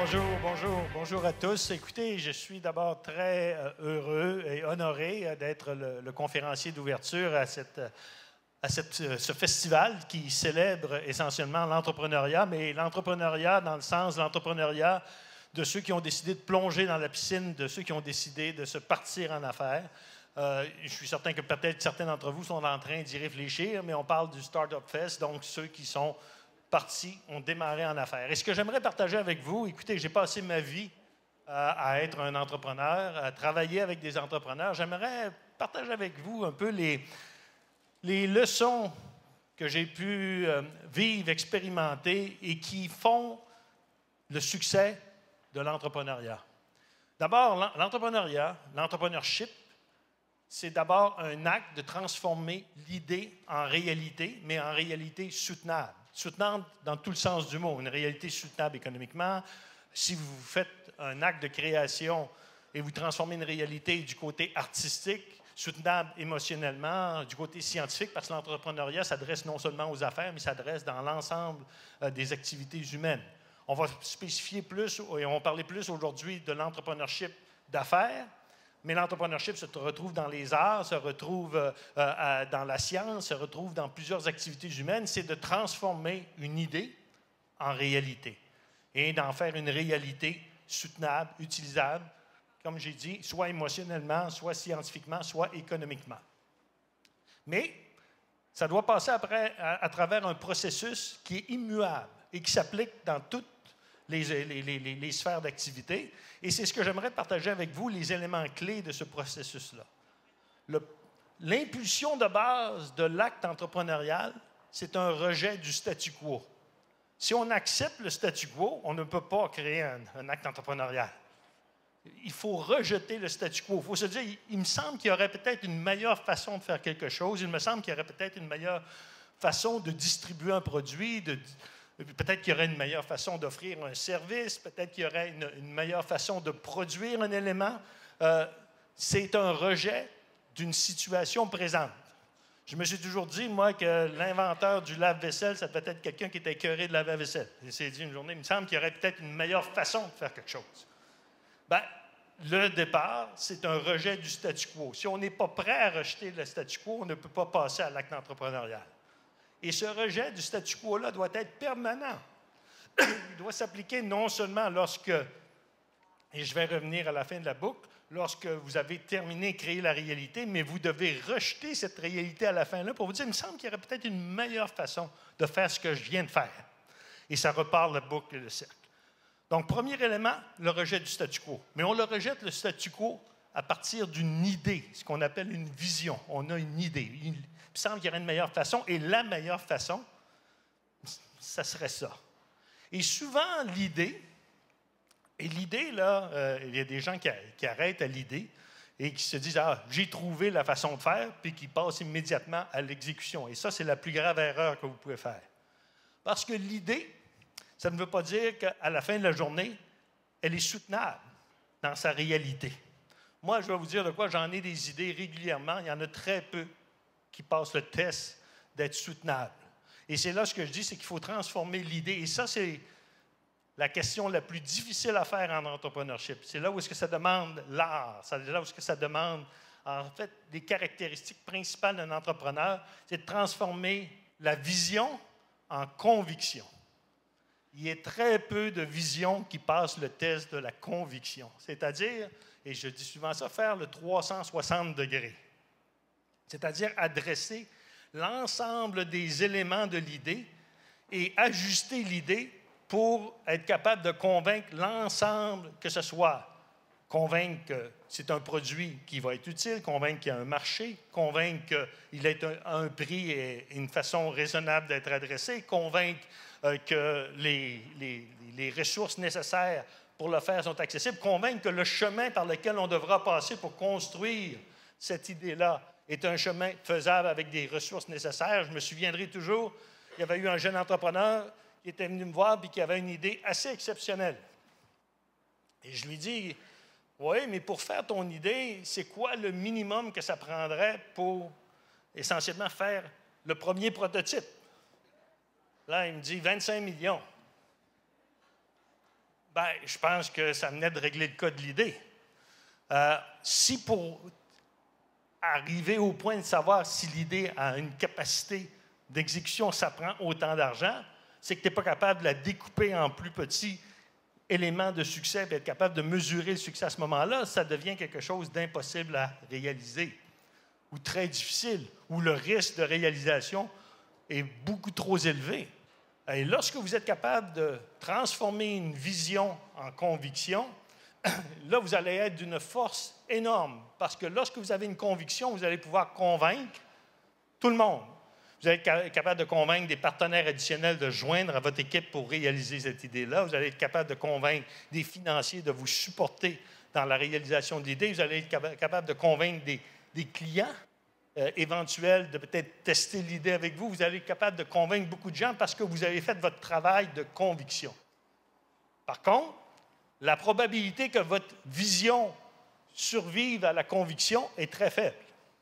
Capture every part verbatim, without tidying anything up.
Bonjour, bonjour, bonjour à tous. Écoutez, je suis d'abord très euh, heureux et honoré euh, d'être le, le conférencier d'ouverture à, cette, à cette, euh, ce festival qui célèbre essentiellement l'entrepreneuriat, mais l'entrepreneuriat dans le sens de l'entrepreneuriat de ceux qui ont décidé de plonger dans la piscine, de ceux qui ont décidé de se partir en affaires. Euh, je suis certain que peut-être certains d'entre vous sont en train d'y réfléchir, mais on parle du Startup Fest, donc ceux qui sont partis, ont démarré en affaires. Et ce que j'aimerais partager avec vous, écoutez, j'ai passé ma vie euh, à être un entrepreneur, à travailler avec des entrepreneurs. J'aimerais partager avec vous un peu les, les leçons que j'ai pu euh, vivre, expérimenter et qui font le succès de l'entrepreneuriat. D'abord, l'entrepreneuriat, l'entrepreneurship, c'est d'abord un acte de transformer l'idée en réalité, mais en réalité soutenable. Soutenable dans tout le sens du mot, une réalité soutenable économiquement. Si vous faites un acte de création et vous transformez une réalité du côté artistique, soutenable émotionnellement, du côté scientifique, parce que l'entrepreneuriat s'adresse non seulement aux affaires, mais s'adresse dans l'ensemble euh, des activités humaines. On va spécifier plus et on va parler plus aujourd'hui de l'entrepreneurship d'affaires, mais l'entrepreneurship se retrouve dans les arts, se retrouve euh, euh, dans la science, se retrouve dans plusieurs activités humaines. C'est de transformer une idée en réalité et d'en faire une réalité soutenable, utilisable, comme j'ai dit, soit émotionnellement, soit scientifiquement, soit économiquement. Mais ça doit passer après, à, à travers un processus qui est immuable et qui s'applique dans toutes Les, les, les, les sphères d'activité. Et c'est ce que j'aimerais partager avec vous, les éléments clés de ce processus-là. L'impulsion de base de l'acte entrepreneurial, c'est un rejet du statu quo. Si on accepte le statu quo, on ne peut pas créer un, un acte entrepreneurial. Il faut rejeter le statu quo. Il faut se dire, il, il me semble qu'il y aurait peut-être une meilleure façon de faire quelque chose. Il me semble qu'il y aurait peut-être une meilleure façon de distribuer un produit, de Peut-être qu'il y aurait une meilleure façon d'offrir un service, peut-être qu'il y aurait une, une meilleure façon de produire un élément. Euh, c'est un rejet d'une situation présente. Je me suis toujours dit, moi, que l'inventeur du lave-vaisselle, ça devait être quelqu'un qui était écœuré de laver la vaisselle. Il s'est dit une journée, il me semble qu'il y aurait peut-être une meilleure façon de faire quelque chose. Bien, le départ, c'est un rejet du statu quo. Si on n'est pas prêt à rejeter le statu quo, on ne peut pas passer à l'acte entrepreneurial. Et ce rejet du statu quo-là doit être permanent. Il doit s'appliquer non seulement lorsque, et je vais revenir à la fin de la boucle, lorsque vous avez terminé, créé la réalité, mais vous devez rejeter cette réalité à la fin-là pour vous dire, il me semble qu'il y aurait peut-être une meilleure façon de faire ce que je viens de faire. Et ça repart la boucle et le cercle. Donc, premier élément, le rejet du statu quo. Mais on le rejette, le statu quo, à partir d'une idée, ce qu'on appelle une vision. On a une idée. Une, Il me semble qu'il y aurait une meilleure façon, et la meilleure façon, ça serait ça. Et souvent, l'idée, et l'idée, là, euh, il y a des gens qui, qui arrêtent à l'idée et qui se disent « Ah, j'ai trouvé la façon de faire », puis qui passent immédiatement à l'exécution. Et ça, c'est la plus grave erreur que vous pouvez faire. Parce que l'idée, ça ne veut pas dire qu'à la fin de la journée, elle est soutenable dans sa réalité. Moi, je vais vous dire de quoi, j'en ai des idées régulièrement, il y en a très peu qui passent le test d'être soutenable. Et c'est là ce que je dis, c'est qu'il faut transformer l'idée. Et ça, c'est la question la plus difficile à faire en entrepreneurship. C'est là où est-ce que ça demande l'art. C'est là où est-ce que ça demande, en fait, des caractéristiques principales d'un entrepreneur. C'est de transformer la vision en conviction. Il y a très peu de visions qui passent le test de la conviction. C'est-à-dire, et je dis souvent ça, faire le trois cent soixante degrés. C'est-à-dire adresser l'ensemble des éléments de l'idée et ajuster l'idée pour être capable de convaincre l'ensemble, que ce soit convaincre que c'est un produit qui va être utile, convaincre qu'il y a un marché, convaincre qu'il a un, un prix et une façon raisonnable d'être adressé, convaincre euh, que les, les, les ressources nécessaires pour le faire sont accessibles, convaincre que le chemin par lequel on devra passer pour construire cette idée-là est un chemin faisable avec des ressources nécessaires. Je me souviendrai toujours, il y avait eu un jeune entrepreneur qui était venu me voir et qui avait une idée assez exceptionnelle. Et je lui dis, « Oui, mais pour faire ton idée, c'est quoi le minimum que ça prendrait pour essentiellement faire le premier prototype? » Là, il me dit, « vingt-cinq millions. » Bien, je pense que ça venait de régler le cas de l'idée. Euh, si pour arriver au point de savoir si l'idée a une capacité d'exécution, ça prend autant d'argent, c'est que tu n'es pas capable de la découper en plus petits éléments de succès et être capable de mesurer le succès à ce moment-là, ça devient quelque chose d'impossible à réaliser ou très difficile, où le risque de réalisation est beaucoup trop élevé. Et lorsque vous êtes capable de transformer une vision en conviction, là, vous allez être d'une force énorme. Parce que lorsque vous avez une conviction, vous allez pouvoir convaincre tout le monde. Vous allez être capable de convaincre des partenaires additionnels de joindre à votre équipe pour réaliser cette idée-là. Vous allez être capable de convaincre des financiers de vous supporter dans la réalisation de l'idée. Vous allez être capable de convaincre des, des clients Euh, éventuel de peut-être tester l'idée avec vous, vous allez être capable de convaincre beaucoup de gens parce que vous avez fait votre travail de conviction. Par contre, la probabilité que votre vision survive à la conviction est très faible.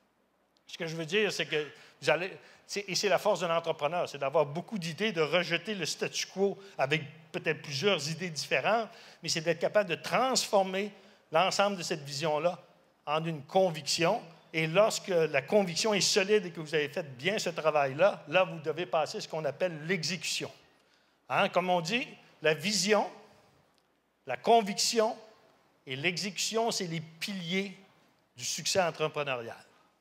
Ce que je veux dire, c'est que vous allez... C'est, et c'est la force de l'entrepreneur, c'est d'avoir beaucoup d'idées, de rejeter le statu quo avec peut-être plusieurs idées différentes, mais c'est d'être capable de transformer l'ensemble de cette vision-là en une conviction. Et lorsque la conviction est solide et que vous avez fait bien ce travail-là, là, vous devez passer ce qu'on appelle l'exécution. Hein? Comme on dit, la vision, la conviction et l'exécution, c'est les piliers du succès entrepreneurial.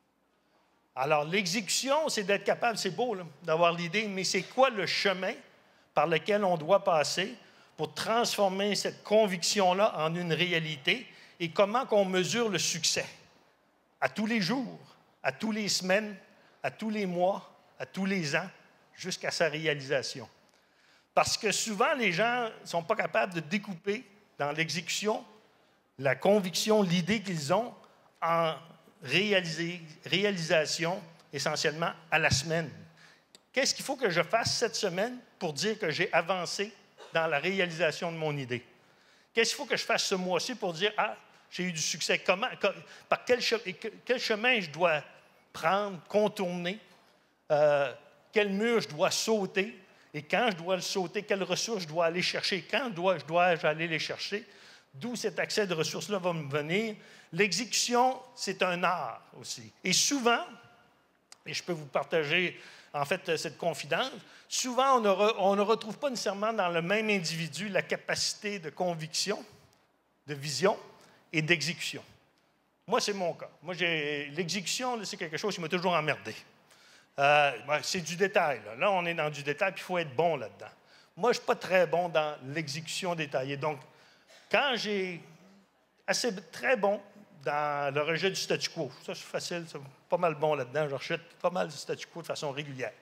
Alors, l'exécution, c'est d'être capable, c'est beau là, d'avoir l'idée, mais c'est quoi le chemin par lequel on doit passer pour transformer cette conviction-là en une réalité et comment qu'on mesure le succès? À tous les jours, à toutes les semaines, à tous les mois, à tous les ans, jusqu'à sa réalisation. Parce que souvent, les gens ne sont pas capables de découper dans l'exécution la conviction, l'idée qu'ils ont en réaliser, réalisation essentiellement à la semaine. Qu'est-ce qu'il faut que je fasse cette semaine pour dire que j'ai avancé dans la réalisation de mon idée? Qu'est-ce qu'il faut que je fasse ce mois-ci pour dire « Ah, j'ai eu du succès. Comment, par quel, quel chemin je dois prendre, contourner, euh, quel mur je dois sauter, et quand je dois le sauter, quelles ressources je dois aller chercher, quand dois, je dois aller les chercher, d'où cet accès de ressources-là va me venir. L'exécution, c'est un art aussi. Et souvent, et je peux vous partager en fait cette confidence, souvent on ne, re, on ne retrouve pas nécessairement dans le même individu la capacité de conviction, de vision, et d'exécution. Moi, c'est mon cas. Moi, j'ai, l'exécution, c'est quelque chose qui m'a toujours emmerdé. Euh, ben, c'est du détail. Là. là, on est dans du détail, puis il faut être bon là-dedans. Moi, je ne suis pas très bon dans l'exécution détaillée. Donc, quand j'ai assez très bon dans le rejet du statu quo, ça, c'est facile, c'est pas mal bon là-dedans. Je rejette pas mal du statu quo de façon régulière.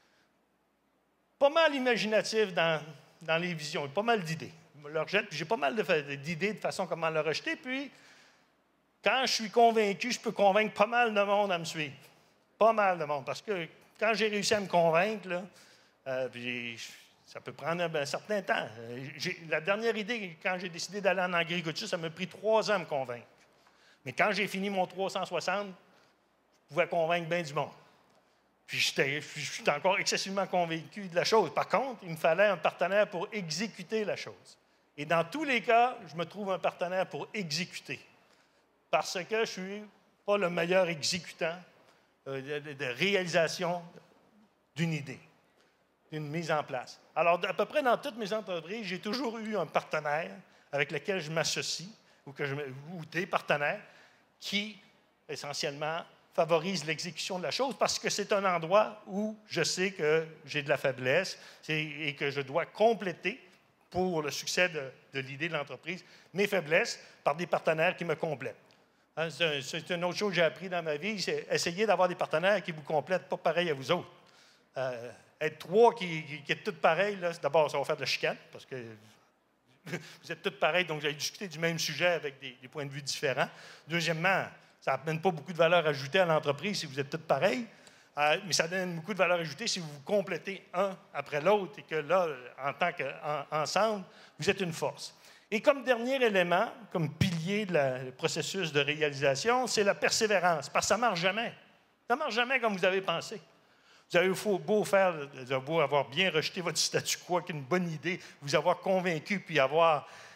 Pas mal imaginatif dans, dans les visions, pas mal d'idées. Le rejette, puis j'ai pas mal de, d'idées de façon comment le rejeter. Puis, quand je suis convaincu, je peux convaincre pas mal de monde à me suivre. Pas mal de monde. Parce que quand j'ai réussi à me convaincre, là, euh, puis ça peut prendre un, un certain temps. J'ai, la dernière idée, quand j'ai décidé d'aller en agriculture, ça m'a pris trois ans à me convaincre. Mais quand j'ai fini mon trois cent soixante, je pouvais convaincre bien du monde. Puis j'étais, j'étais encore excessivement convaincu de la chose. Par contre, il me fallait un partenaire pour exécuter la chose. Et dans tous les cas, je me trouve un partenaire pour exécuter. Parce que je ne suis pas le meilleur exécutant euh, de, de réalisation d'une idée, d'une mise en place. Alors, à peu près dans toutes mes entreprises, j'ai toujours eu un partenaire avec lequel je m'associe, ou, que je, ou des partenaires qui, essentiellement, favorisent l'exécution de la chose parce que c'est un endroit où je sais que j'ai de la faiblesse et que je dois compléter pour le succès de, de l'idée de l'entreprise, mes faiblesses par des partenaires qui me complètent. Hein, c'est, un, c'est une autre chose que j'ai appris dans ma vie, c'est essayer d'avoir des partenaires qui vous complètent, pas pareil à vous autres. Euh, être trois qui, qui, qui êtes tous pareils, là, d'abord, ça va faire de la chicane, parce que vous êtes tous pareils, donc vous allez discuter du même sujet avec des, des points de vue différents. Deuxièmement, ça n'amène pas beaucoup de valeur ajoutée à l'entreprise si vous êtes tous pareils. Euh, mais ça donne beaucoup de valeur ajoutée si vous vous complétez un après l'autre et que là, en tant qu'ensemble, vous êtes une force. Et comme dernier élément, comme pilier du processus de réalisation, c'est la persévérance, parce que ça ne marche jamais. Ça ne marche jamais comme vous avez pensé. Vous avez beau faire, vous avez beau avoir bien rejeté votre statu quo avec une bonne idée, vous avoir convaincu, puis avoir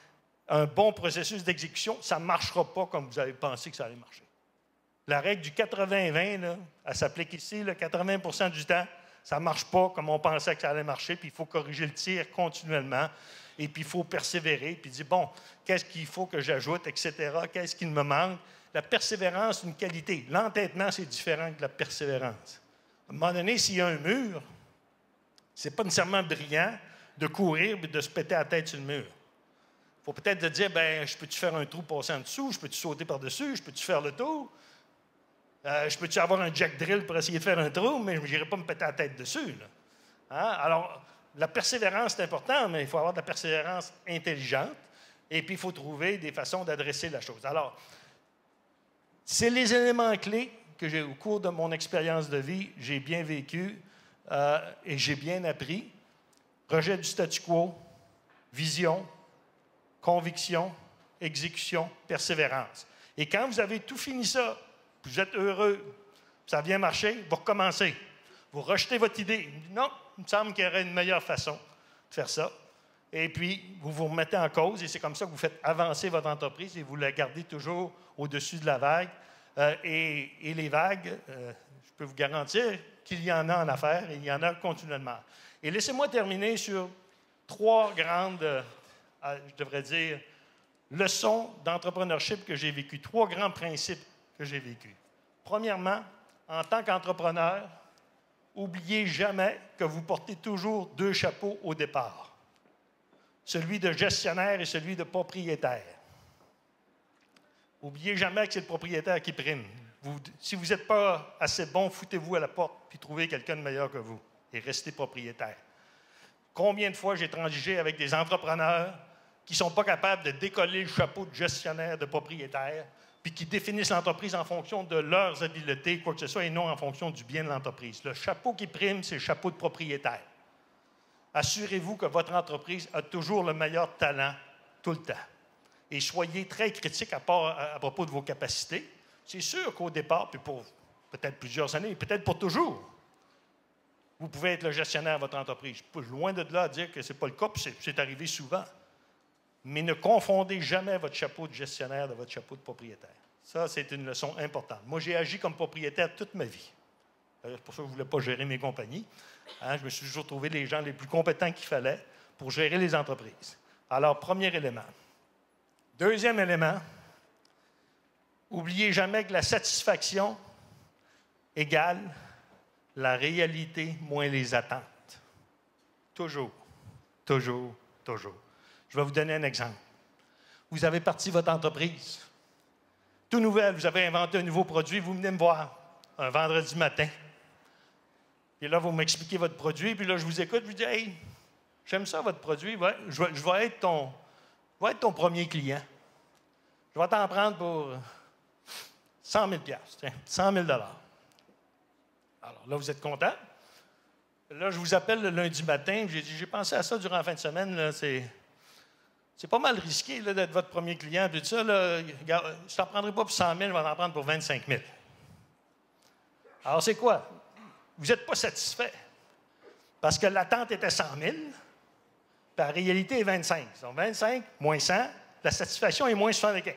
un bon processus d'exécution, ça ne marchera pas comme vous avez pensé que ça allait marcher. La règle du quatre-vingts vingt, elle s'applique ici, là, quatre-vingts pour cent du temps, ça ne marche pas comme on pensait que ça allait marcher, puis il faut corriger le tir continuellement, et puis il faut persévérer, puis dire, bon, qu'est-ce qu'il faut que j'ajoute, et cetera, qu'est-ce qu'il me manque. La persévérance, c'est une qualité. L'entêtement, c'est différent de la persévérance. À un moment donné, s'il y a un mur, ce n'est pas nécessairement brillant de courir et de se péter la tête sur le mur. Il faut peut-être dire, ben, je peux-tu faire un trou passer en dessous, je peux-tu sauter par-dessus, je peux-tu faire le tour, euh, je peux-tu avoir un jack drill pour essayer de faire un trou, mais je n'irai pas me péter la tête dessus. Là. Hein? Alors, la persévérance, c'est important, mais il faut avoir de la persévérance intelligente, et puis il faut trouver des façons d'adresser la chose. Alors, c'est les éléments clés que j'ai, au cours de mon expérience de vie, j'ai bien vécu euh, et j'ai bien appris. Rejet du statu quo, vision, conviction, exécution, persévérance. Et quand vous avez tout fini ça, vous êtes heureux, ça vient marcher, vous recommencez. Vous rejetez votre idée. Non, il me semble qu'il y aurait une meilleure façon de faire ça. Et puis, vous vous remettez en cause et c'est comme ça que vous faites avancer votre entreprise et vous la gardez toujours au-dessus de la vague. Euh, et, et les vagues, euh, je peux vous garantir qu'il y en a en affaires et il y en a continuellement. Et laissez-moi terminer sur trois grandes, euh, je devrais dire, leçons d'entrepreneurship que j'ai vécues, trois grands principes que j'ai vécus. Premièrement, en tant qu'entrepreneur, n'oubliez jamais que vous portez toujours deux chapeaux au départ, celui de gestionnaire et celui de propriétaire. N'oubliez jamais que c'est le propriétaire qui prime. Vous, si vous n'êtes pas assez bon, foutez-vous à la porte puis trouvez quelqu'un de meilleur que vous et restez propriétaire. Combien de fois j'ai transigé avec des entrepreneurs qui ne sont pas capables de décoller le chapeau de gestionnaire, de propriétaire, puis qui définissent l'entreprise en fonction de leurs habiletés, quoi que ce soit, et non en fonction du bien de l'entreprise. Le chapeau qui prime, c'est le chapeau de propriétaire. Assurez-vous que votre entreprise a toujours le meilleur talent tout le temps. Et soyez très critique à, part, à, à propos de vos capacités. C'est sûr qu'au départ, puis pour peut-être plusieurs années, peut-être pour toujours, vous pouvez être le gestionnaire de votre entreprise. Je suis loin de là à dire que ce n'est pas le cas, puis c'est, c'est arrivé souvent. Mais ne confondez jamais votre chapeau de gestionnaire de votre chapeau de propriétaire. Ça, c'est une leçon importante. Moi, j'ai agi comme propriétaire toute ma vie. C'est pour ça que je ne voulais pas gérer mes compagnies. Hein, je me suis toujours trouvé les gens les plus compétents qu'il fallait pour gérer les entreprises. Alors, premier élément. Deuxième élément, n'oubliez jamais que la satisfaction égale la réalité moins les attentes. Toujours, toujours, toujours. Je vais vous donner un exemple. Vous avez parti votre entreprise. Tout nouvelle, vous avez inventé un nouveau produit, vous venez me voir un vendredi matin. Et là, vous m'expliquez votre produit, puis là, je vous écoute, je vous dis « Hey, j'aime ça, votre produit, ouais, je, vais, je, vais être ton, je vais être ton premier client. Je vais t'en prendre pour cent mille dollars, tiens, cent mille dollars. » Alors là, vous êtes content. Là, je vous appelle le lundi matin, j'ai dit « J'ai pensé à ça durant la fin de semaine, là, c'est... » C'est pas mal risqué là, d'être votre premier client. Puis tout ça, là, je ne t'en prendrai pas pour cent mille, je vais t'en prendre pour vingt-cinq mille. Alors, c'est quoi? Vous n'êtes pas satisfait. Parce que l'attente était cent mille, puis la réalité est vingt-cinq. Donc, vingt-cinq moins cent, la satisfaction est moins soixante-quinze.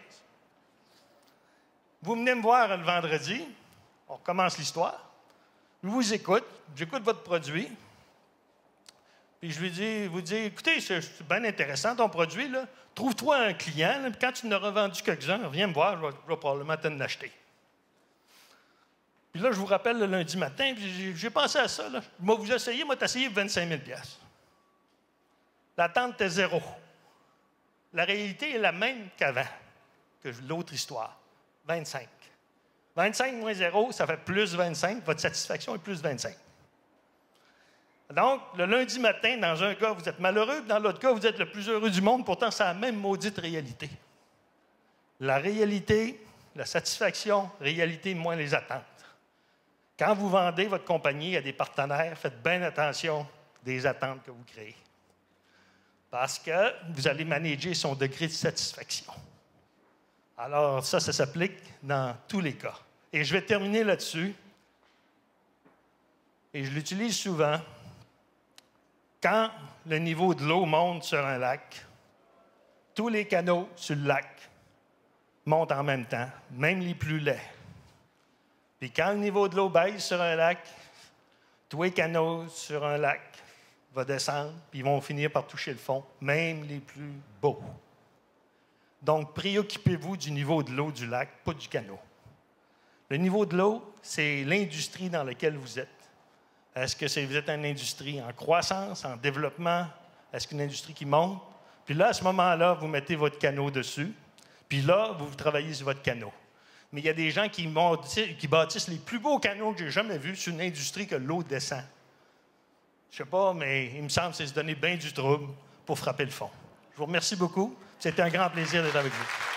Vous venez me voir le vendredi, on recommence l'histoire. Je vous écoute, j'écoute votre produit. Puis je lui dis, vous dis, écoutez, c'est bien intéressant ton produit, là. Trouve-toi un client, là, puis quand tu en auras vendu quelques-uns, viens me voir, je vais, je vais probablement t'en acheter. Puis là, je vous rappelle le lundi matin, puis j'ai pensé à ça, là. Moi, vous essayez, moi, t'essayez vingt-cinq mille dollars. L'attente était zéro. La réalité est la même qu'avant, que l'autre histoire. vingt-cinq. vingt-cinq moins zéro, ça fait plus vingt-cinq. Votre satisfaction est plus vingt-cinq. Donc, le lundi matin, dans un cas, vous êtes malheureux, dans l'autre cas, vous êtes le plus heureux du monde. Pourtant, c'est la même maudite réalité. La réalité, la satisfaction, réalité moins les attentes. Quand vous vendez votre compagnie à des partenaires, faites bien attention des attentes que vous créez. Parce que vous allez manager son degré de satisfaction. Alors, ça, ça s'applique dans tous les cas. Et je vais terminer là-dessus. Et je l'utilise souvent. Quand le niveau de l'eau monte sur un lac, tous les canaux sur le lac montent en même temps, même les plus laids. Puis quand le niveau de l'eau baisse sur un lac, tous les canaux sur un lac vont descendre, puis ils vont finir par toucher le fond, même les plus beaux. Donc, préoccupez-vous du niveau de l'eau du lac, pas du canot. Le niveau de l'eau, c'est l'industrie dans laquelle vous êtes. Est-ce que c'est, vous êtes une industrie en croissance, en développement? Est-ce qu'une industrie qui monte? Puis là, à ce moment-là, vous mettez votre canot dessus. Puis là, vous, vous travaillez sur votre canot. Mais il y a des gens qui, qui bâtissent les plus beaux canots que j'ai jamais vus sur une industrie que l'eau descend. Je sais pas, mais il me semble que c'est se donner bien du trouble pour frapper le fond. Je vous remercie beaucoup. C'était un grand plaisir d'être avec vous.